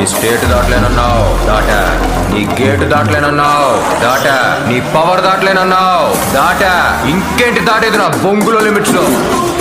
నీ స్టేట్ దాటలేనన్నావు, దాటా. నీ గేటు దాటలేనన్నావు, దాటా. నీ పవర్ దాటలేనన్నావు, దాటా. ఇంకేంటి దాటేది నా బొంగులో లిమిట్స్ లో.